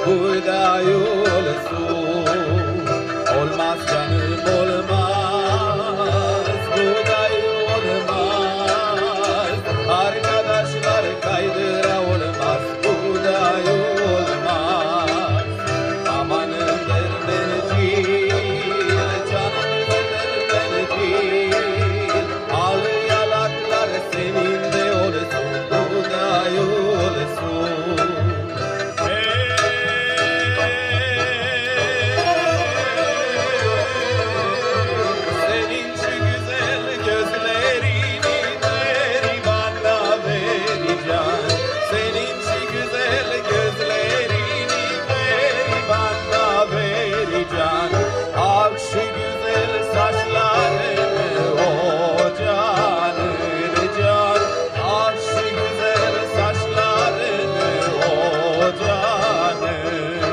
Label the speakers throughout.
Speaker 1: burada yolsun. Olmaz canım olmaz, burada olmaz. Arkadaşlar kaydıra olmaz, burada olmaz. Amanın dermencil, canım dermencil. Al yalaklar senin de olsun, burada olsun. Senin şu güzel gözlerini ver bana vereceğim. Senin şu güzel gözlerini ver bana vereceğim. Ak şu güzel saçlarını o canın can. Ak şu güzel saçlarını o canın.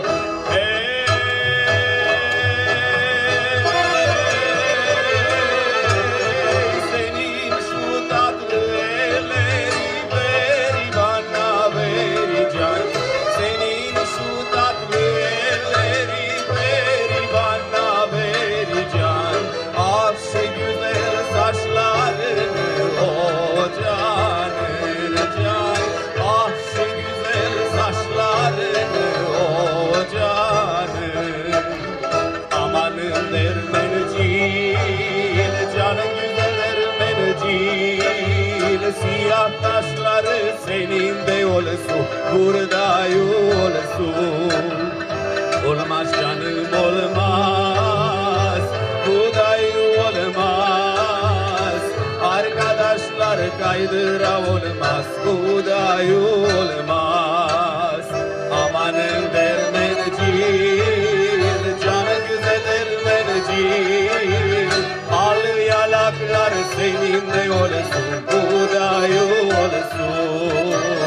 Speaker 1: Senin şu tatlı elleri ver bana vereceğim. Senin şu tatlı elleri ver bana vereceğim. Ah şu güzel saçlarını o canın can. Ah şu güzel saçlarını o canın. Amanın dermencil, canın güzel dermencil. Siyah taşları senin de olsun, burada olsun. Olmaz canım olmaz, burada olmaz. Arkadaşlar kaydıra olmaz, burada olmaz. Amanın dermencil, canı güzel dermencil. Al yalaklar senin de olsun, burada olsun.